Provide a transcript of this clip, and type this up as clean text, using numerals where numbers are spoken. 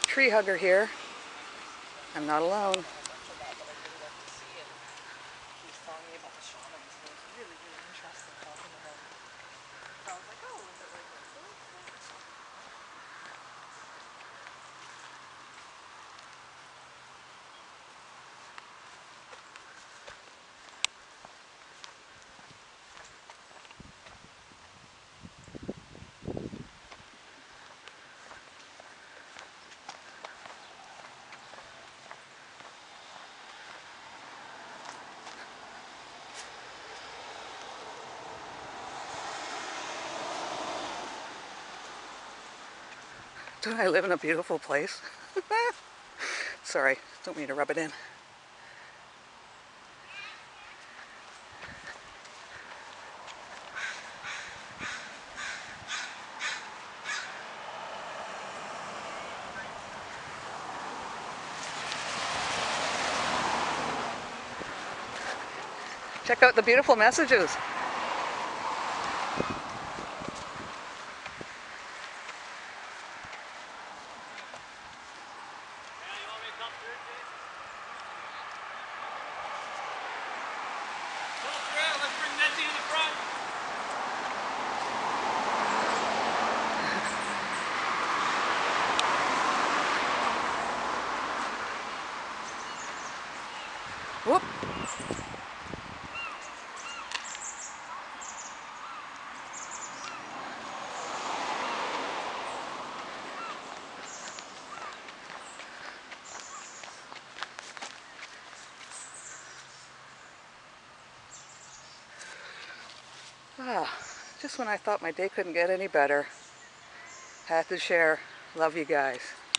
tree hugger here. I'm not alone. Much of that, but I really like to see it. He was telling me about the shamans, and it was really, really interesting talking to him. So I was like, oh, is it like this? Don't I live in a beautiful place? Sorry, don't mean to rub it in. Check out the beautiful messages. Let's bring Nancy to the front. Whoop. Just when I thought my day couldn't get any better. Had to share. Love you guys.